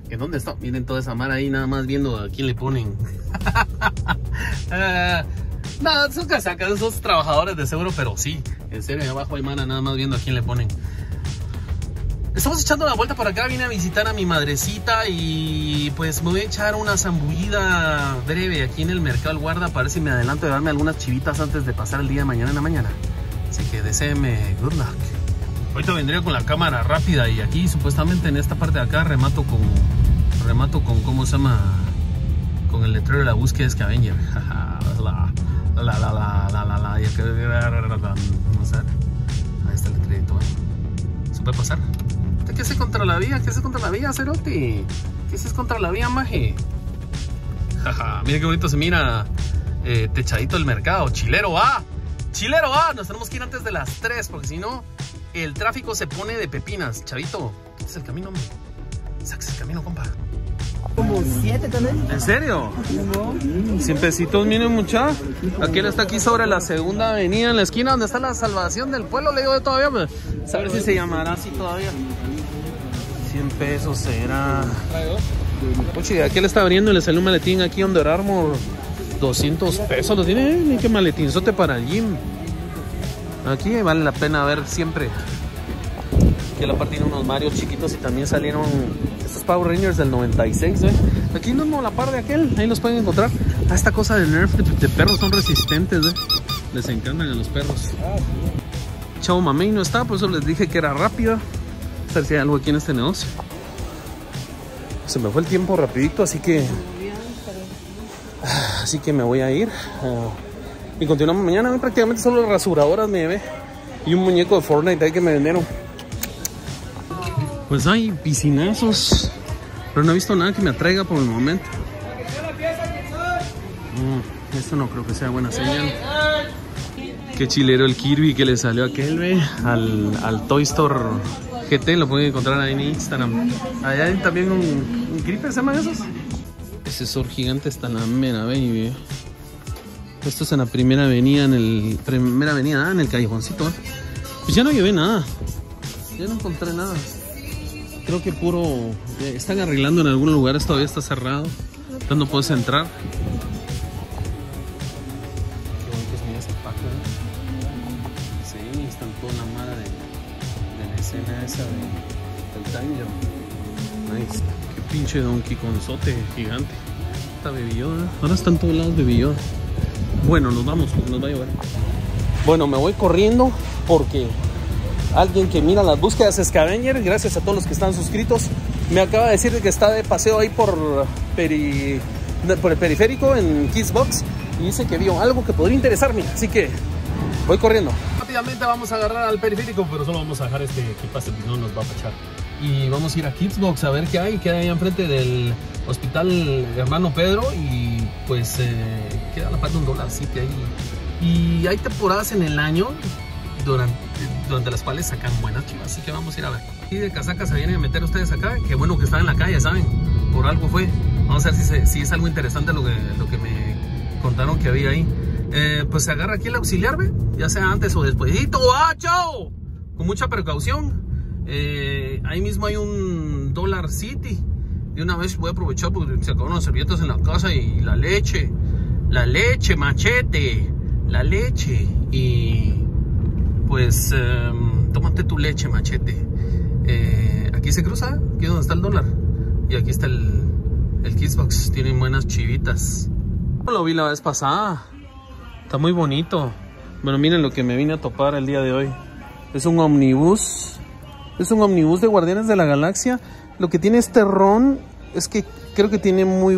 ¿En dónde está? Miren toda esa mara ahí nada más viendo a quién le ponen. No, son casacas, esos trabajadores de seguro, pero sí, en serio, ahí abajo hay mana nada más viendo a quién le ponen. Estamos echando la vuelta por acá, vine a visitar a mi madrecita y pues me voy a echar una zambullida breve aquí en el Mercado El Guarda para ver si me adelanto de darme algunas chivitas antes de pasar el día de mañana en la mañana. Así que deséenme good luck. Ahorita vendría con la cámara rápida y aquí supuestamente en esta parte de acá remato con ¿cómo se llama? Con el letrero de la búsqueda de Scavenger. Vamos a ver. Ahí está el letrerito, ¿Se puede pasar? ¿Qué haces contra la vía? ¿Qué haces contra la vía, cerote? ¿Qué haces contra la vía, maje? Mira qué bonito se mira techadito el mercado. Chilero A. Chilero A. Nos tenemos que ir antes de las 3 porque si no, el tráfico se pone de pepinas. Chavito, este es el camino, hombre. Saques el camino, compa. Como 7 también. ¿En serio? 100 pesitos, miren mucha. Aquel está aquí sobre la segunda avenida en la esquina donde está la Salvación del Pueblo. Le digo de todavía, pues, a ver si se llamará así todavía. 100 pesos será. Oye, aquel está abriendo y le salió un maletín aquí Under Armour. 200 pesos lo tiene. Ni qué maletinzote para el gym. Aquí vale la pena ver siempre. Aquí a la parte tiene unos Marios chiquitos y también salieron estos Power Rangers del 96, Aquí mismo la par de aquel, ahí los pueden encontrar. Esta cosa de Nerf de perros son resistentes, Les encantan a los perros. Chavo Mamey no está, por eso les dije que era rápida. A ver si hay algo aquí en este negocio. Se me fue el tiempo rapidito, así que me voy a ir. Y continuamos mañana. Hoy prácticamente solo rasuradoras me llevé y un muñeco de Fortnite ahí que me vendieron. Pues hay piscinazos, pero no he visto nada que me atraiga por el momento. Esto no creo que sea buena señal. Qué chilero el Kirby que le salió a aquel, al Toy Store GT. Lo pueden encontrar ahí en Instagram. Allá hay también un Creeper, ¿se llaman esos? Ese Sor gigante está en la mera, baby. Esto es en la primera avenida, en el callejoncito. Pues ya no llevé nada. Ya no encontré nada. Creo que puro... Están arreglando en algunos lugares, todavía está cerrado. Entonces no puedes entrar. Qué bonito se mira este paco, Sí, están toda la mara de la escena esa del Time Jump. Nice. Qué pinche Donkey Konzote gigante. Está Baby Yoda. Ahora están todos lados Baby Yoda. Bueno, nos vamos va a llover. Bueno, me voy corriendo porque... alguien que mira las búsquedas Scavenger, gracias a todos los que están suscritos, me acaba de decir que está de paseo ahí por el periférico en Kissbox y dice que vio algo que podría interesarme, así que voy corriendo. Rápidamente vamos a agarrar al periférico, pero solo vamos a dejar que pase, no nos va a pachar. Y vamos a ir a Kissbox a ver qué hay enfrente del Hospital Hermano Pedro y pues queda la parte de $1, así que ahí. Y hay temporadas en el año durante las cuales sacan buenas chivas, así que vamos a ir a ver. Y de casaca se vienen a meter ustedes acá, qué bueno que están en la calle, ¿saben? Por algo fue. Vamos a ver si es algo interesante lo que me contaron que había ahí. Pues se agarra aquí el auxiliar, ya sea antes o después. ¡Chao! Con mucha precaución. Ahí mismo hay un Dollar City. De una vez voy a aprovechar porque se acabaron las servilletas en la casa y la leche, machete, la leche y... pues tómate tu leche, machete. Aquí se cruza, aquí es donde está el dólar. Y aquí está el Kissbox. Tienen buenas chivitas. Lo vi la vez pasada. Está muy bonito. Bueno, miren lo que me vine a topar el día de hoy. Es un omnibus. Es un omnibus de Guardianes de la Galaxia. Lo que tiene este ron es que creo que tiene muy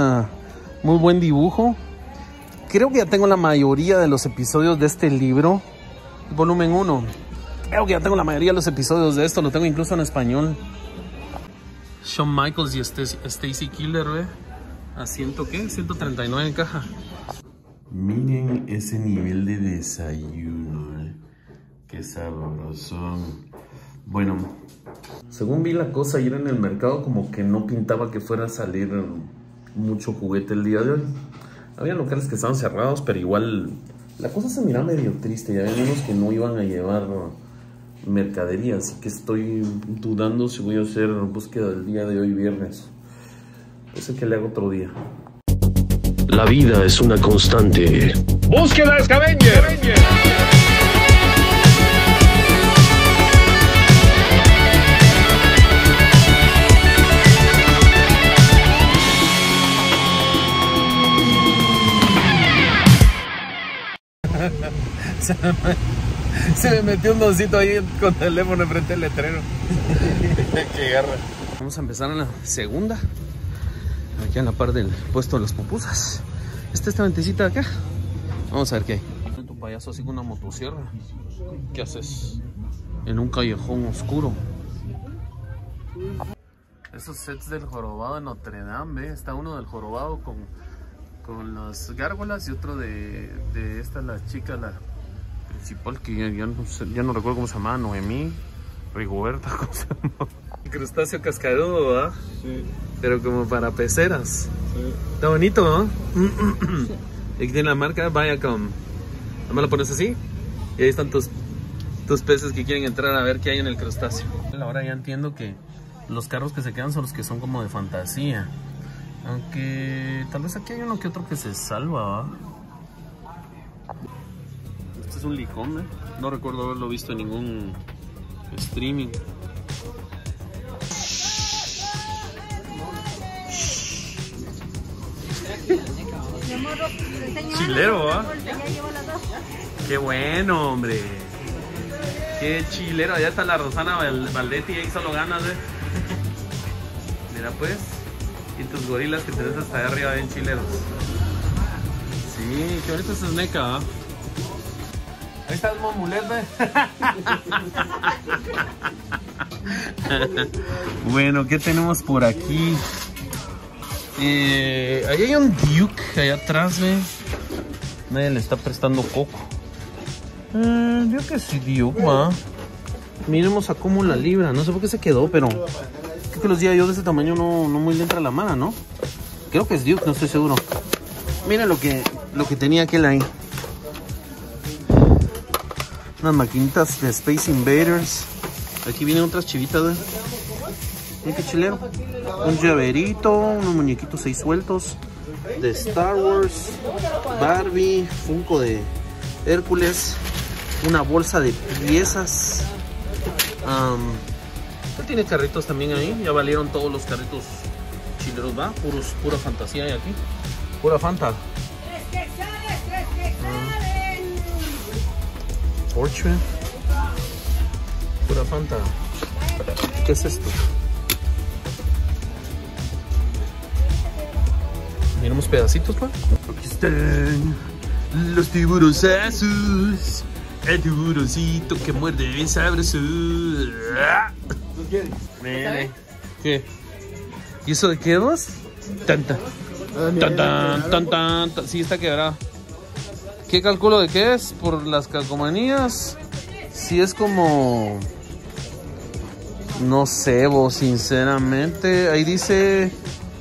buen dibujo. Creo que ya tengo la mayoría de los episodios de este libro. Volumen 1. Creo que ya tengo la mayoría de los episodios de esto. Lo tengo incluso en español. Shawn Michaels y Stacy Killer, ¿A 139 en caja? Miren ese nivel de desayuno, Qué sabroso. Bueno, según vi la cosa ayer en el mercado, como que no pintaba que fuera a salir mucho juguete el día de hoy. Había locales que estaban cerrados, pero igual... la cosa se miraba medio triste. Ya había unos que no iban a llevar mercadería, así que estoy dudando si voy a hacer búsqueda el día de hoy, viernes. No sé qué le hago otro día. La vida es una constante. ¡Búsqueda Scavenger! Se me metió un doncito ahí con el teléfono enfrente del letrero. Qué garra. Vamos a empezar en la segunda. Aquí a la par del puesto de las pupusas. Esta ventecita de acá. Vamos a ver qué hay. Tu payaso así con una motosierra. ¿Qué haces? En un callejón oscuro. Esos sets del jorobado de Notre Dame, ¿ve? Está uno del jorobado con las gárgolas y otro de esta, la chica, la principal, que ya no recuerdo cómo se llama, Noemí, Rigoberta, ¿cómo se llama? Crustáceo cascarudo, ¿verdad? Sí. Pero como para peceras. Sí. Está bonito, ¿no? Y aquí tiene la marca Viacom. Además lo pones así y ahí están tus peces que quieren entrar a ver qué hay en el crustáceo. Ahora ya entiendo que los carros que se quedan son los que son como de fantasía. Aunque tal vez aquí hay uno que otro que se salva, ¿va? Este es un licón, ¿eh? No recuerdo haberlo visto en ningún streaming. Chilero, ¿va? Qué bueno, hombre. Qué chilero. Allá está la Rosana Valdetti, ahí solo ganas, ¿eh? Mira pues. Y tus gorilas que tenés hasta allá arriba bien chileros. Sí, qué bonito es Neca, ¿eh? Ahí está el Momulet, ¿eh? Bueno, ¿qué tenemos por aquí? Ahí hay un Duke allá atrás, ¿ve? Nadie le está prestando coco. Yo que sí, Duke, va. Miremos a cómo la libra. No sé por qué se quedó, pero creo que los días yo de ese tamaño no muy le entra la mano, ¿no? Creo que es Duke, no estoy seguro. Miren lo que tenía aquel ahí. Unas maquinitas de Space Invaders. Aquí vienen otras chivitas, ¿eh? Miren qué chilero. Un llaverito, unos muñequitos 6 sueltos de Star Wars, Barbie, Funko de Hércules, una bolsa de piezas. Tiene carritos también ahí. Ya valieron todos los carritos chileros, ¿va? Pura fantasía hay aquí. Pura Fanta. Porsche. Pura Fanta. ¿Qué es esto? Miremos pedacitos, pa. Aquí están los tiburonazos. El tiburoncito que muerde bien sabroso. ¿Lo quieres? ¿Qué? ¿Y eso de qué es? Tanta. Tan. Sí, está quebrada. ¿Qué calculo de qué es? Por las calcomanías. Si es como... No sé, vos, sinceramente. Ahí dice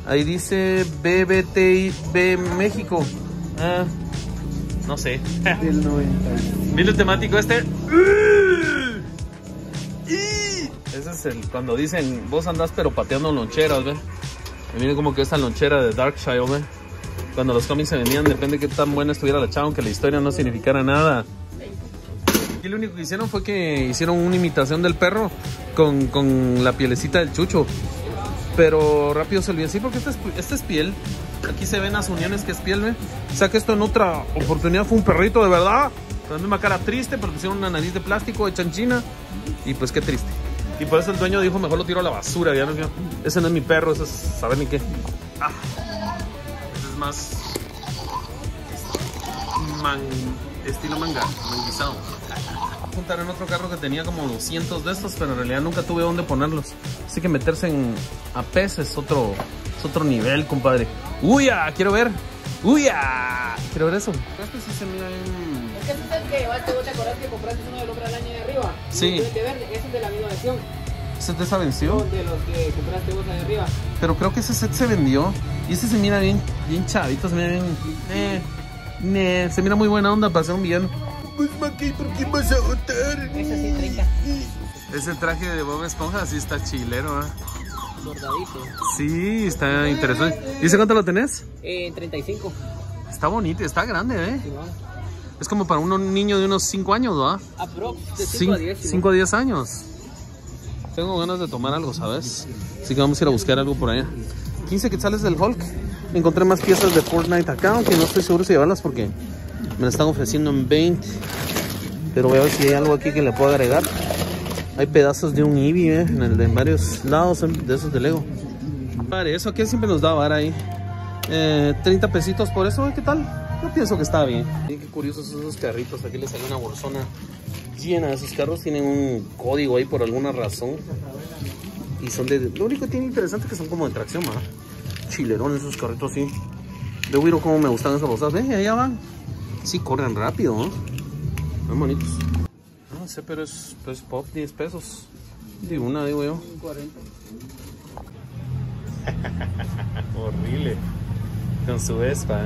BBTIB México. No sé. Del 90. ¿Mira el temático este? Ese es el cuando dicen vos andás pero pateando loncheras, ¿ven? Y miren como que esta lonchera de Darkchild, ¿ven? Cuando los cómics se vendían, depende de qué tan buena estuviera la chava, aunque la historia no significara nada. Y lo único que hicieron fue que hicieron una imitación del perro con la pielecita del chucho. Pero rápido se olvidó, sí, porque esta es piel. Aquí se ven las uniones que es piel, ¿ve? O sea que esto en otra oportunidad fue un perrito de verdad. Con la misma cara triste, pero pusieron una nariz de plástico hecha en China. Y pues qué triste. Y por eso el dueño dijo, mejor lo tiro a la basura. Ya no, ese no es mi perro, eso es saber ni qué. Ese es más estilo manguizado. Juntar en otro carro que tenía como 200 de estos, pero en realidad nunca tuve dónde ponerlos. Así que meterse a pez es otro nivel, compadre. ¡Uya! Quiero ver. ¡Uya! Quiero ver eso. Este sí se mira bien. Es que ese es el que llevaste, ¿vos te acordás que compraste uno del Hombre Araña de arriba? Sí. De verde, ese es de la misma versión. ¿Ese de esa venció? De los que compraste vos de arriba. Pero creo que ese set se vendió. Y este se mira bien chavito, se mira bien... se mira muy buena onda para ser un villano. vamos, Mackey, ¿por qué vas a votar? Ese sí, 30. Ese traje de Bob Esponja sí está chilero, ¿eh? Bordadito. Sí, está interesante. ¿Dice cuánto lo tenés? 35. Está bonito, está grande, ¿eh? Sí, ¿no? Es como para un niño de unos 5 años, ¿va? Aprox de 5 a 10. 5 a 10 años. Tengo ganas de tomar algo, ¿sabes? Así que vamos a ir a buscar algo por allá. 15 quetzales del Hulk. Encontré más piezas de Fortnite acá, aunque no estoy seguro si llevarlas porque me las están ofreciendo en 20. Pero voy a ver si hay algo aquí que le puedo agregar. Hay pedazos de un Eevee, en varios lados de esos de Lego. Vale, eso aquí siempre nos da vara ahí. 30 pesitos por eso, ¿qué tal? Yo pienso que está bien. Miren qué curiosos esos carritos. Aquí les salió una bolsona llena de esos carros. Tienen un código ahí por alguna razón. Y son de... Lo único que tiene interesante es que son como de tracción, ¿verdad? Chilerones esos carritos, sí. De Wiro cómo me gustan esas bolsas. Ven, allá van. Sí, corren rápido, ¿no? Muy bonitos. No sé, pero es pop, 10 pesos. De una, digo yo. 40. Horrible. Con su Vespa,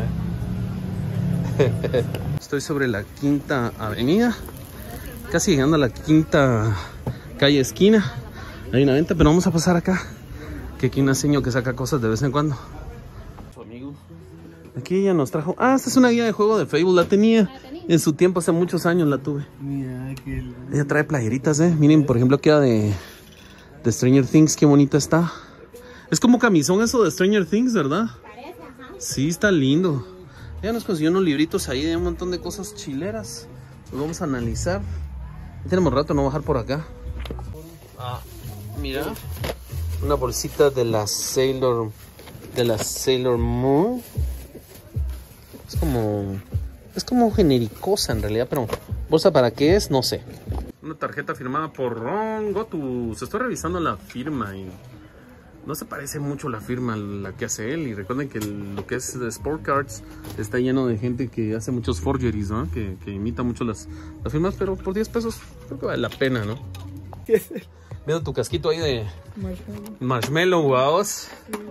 Estoy sobre la Quinta Avenida. Casi llegando a la Quinta Calle Esquina. Hay una venta, pero vamos a pasar acá. Que aquí un señor que saca cosas de vez en cuando. Su amigo. Aquí ella nos trajo... Ah, esta es una guía de juego de Facebook. La tenía en su tiempo, hace muchos años la tuve. Mira, que... Ella trae playeritas, Miren, por ejemplo, queda de Stranger Things. Qué bonita está. Es como camisón eso de Stranger Things, ¿verdad? Sí, está lindo. Ella nos consiguió unos libritos ahí de un montón de cosas chileras. Los vamos a analizar. Ya tenemos rato no bajar por acá. Ah, mira. Una bolsita de la Sailor Moon. Es como genericosa en realidad, pero bolsa para qué es, no sé. Una tarjeta firmada por Ron Gotu. Se estoy revisando la firma y no se parece mucho la firma a la que hace él. Y recuerden que lo que es de Sport Cards está lleno de gente que hace muchos forgeries, ¿no? Que imita mucho las firmas, pero por 10 pesos creo que vale la pena, ¿no? Viendo tu casquito ahí de marshmallow, vamos.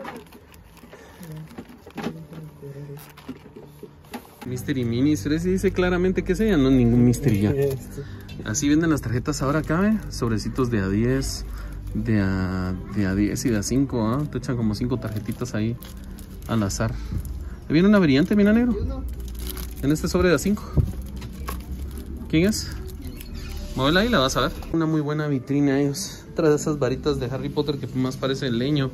Mystery Minis, pero sí dice claramente que sea, no ningún mystery ya. Así venden las tarjetas ahora acá, sobrecitos de A10, de A10 y de A5, te echan como 5 tarjetitas ahí al azar. Viene una variante, mira, negro. En este sobre de A5. ¿Quién es? Muévela ahí, la vas a ver. Una muy buena vitrina ellos. Otra de esas varitas de Harry Potter que más parece el leño.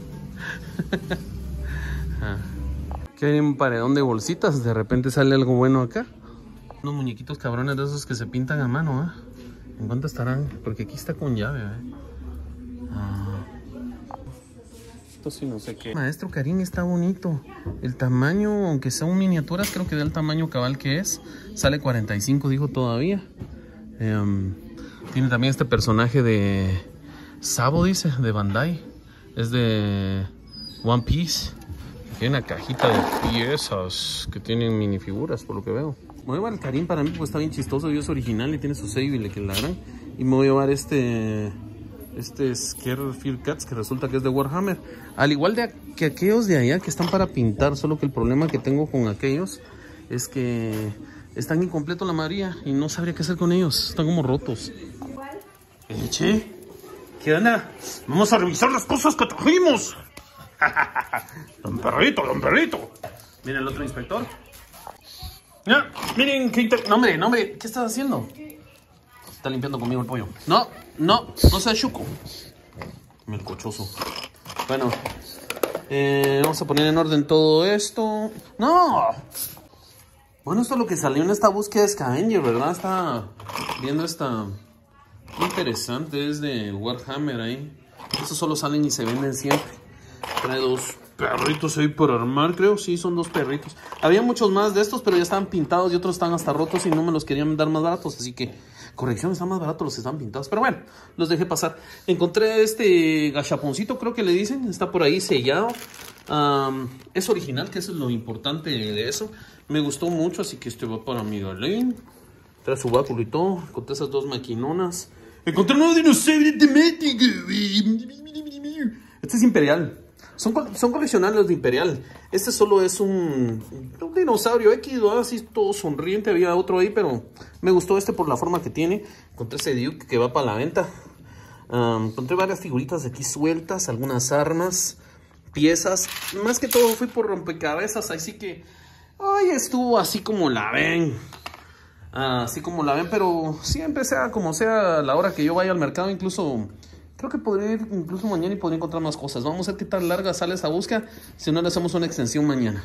Aquí hay un paredón de bolsitas. De repente sale algo bueno acá. Unos muñequitos cabrones de esos que se pintan a mano, ¿En cuánto estarán? Porque aquí está con llave, Esto sí no sé qué. Maestro Karim está bonito. El tamaño, aunque son miniaturas, creo que da el tamaño cabal que es. Sale 45, dijo todavía. Tiene también este personaje de Sabo, dice, de Bandai. Es de One Piece. Tiene una cajita de piezas que tienen minifiguras, por lo que veo. Me voy a llevar el Karim, para mí pues está bien chistoso. Y es original y tiene su sable que la harán. Y me voy a llevar este Scare Fear Cats, que resulta que es de Warhammer. Al igual que aquellos de allá que están para pintar. Solo que el problema que tengo con aquellos es que están incompletos la mayoría y no sabría qué hacer con ellos. Están como rotos. Che, ¿qué onda? Vamos a revisar las cosas que trajimos. Don perrito, don perrito. Miren el otro inspector. Ya, miren qué no, hombre, ¿qué estás haciendo? Está limpiando conmigo el pollo. No seas chuco. Melcochoso. Bueno, vamos a poner en orden todo esto. ¡No! Bueno, esto es lo que salió en esta búsqueda de Scavenger, ¿verdad? Estaba viendo esta... Interesante, es de Warhammer ahí. Estos solo salen y se venden siempre. Trae 2 perritos ahí por armar, creo. Sí, son 2 perritos. Había muchos más de estos, pero ya estaban pintados y otros están hasta rotos y no me los querían dar más baratos. Así que, corrección, están más baratos los que están pintados. Pero bueno, los dejé pasar. Encontré este gachaponcito, creo que le dicen. Está por ahí sellado. Es original, que eso es lo importante de eso. Me gustó mucho, así que este va para mi Galén. Trae su báculo y todo. Encontré esas 2 maquinonas. Encontré un nuevo dinosaurio temático. Este es imperial. Son coleccionables de Imperial. Este solo es un dinosaurio X, ¿no? Así todo sonriente. Había otro ahí, pero me gustó este por la forma que tiene. Encontré ese Duke que va para la venta. Encontré varias figuritas aquí sueltas, algunas armas, piezas. Más que todo fui por rompecabezas, así que... Ay, estuvo así como la ven. Así como la ven, pero siempre sea como sea la hora que yo vaya al mercado, incluso... Creo que podría ir incluso mañana y podría encontrar más cosas. Vamos a ver qué tan larga sale esa búsqueda. Si no, le hacemos una extensión mañana.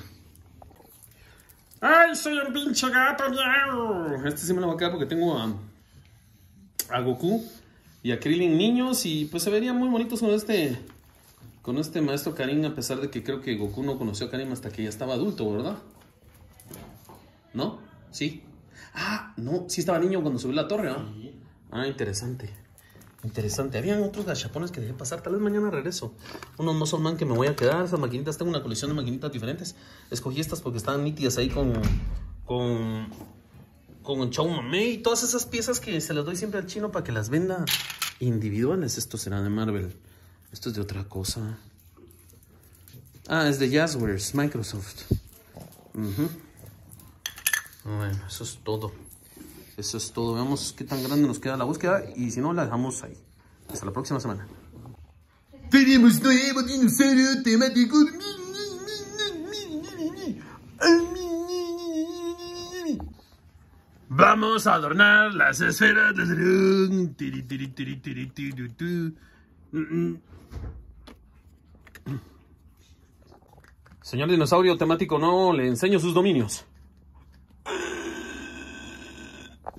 ¡Ay, soy un pinche gato! ¡Miau! Este sí me lo voy a quedar porque tengo a Goku y a Krillin niños. Y pues se verían muy bonitos con este maestro Karin. A pesar de que creo que Goku no conoció a Karin hasta que ya estaba adulto, ¿verdad? ¿No? Sí. Ah, no. Sí estaba niño cuando subió la torre, ¿no? Ah, interesante. Interesante. Habían otros gachapones que dejé pasar. Tal vez mañana regreso. Unos Muscle Man que me voy a quedar. Esas maquinitas, tengo una colección de maquinitas diferentes. Escogí estas porque estaban nítidas ahí con Chow Mame y todas esas piezas que se las doy siempre al chino para que las venda individuales. Esto será de Marvel. Esto es de otra cosa. Ah, es de Jazzwares, Microsoft. Bueno, eso es todo. Eso es todo. Veamos qué tan grande nos queda la búsqueda y si no, la dejamos ahí. Hasta la próxima semana. Tenemos nuevo dinosaurio temático. Vamos a adornar las esferas del dragón. Señor dinosaurio temático, no le enseño sus dominios.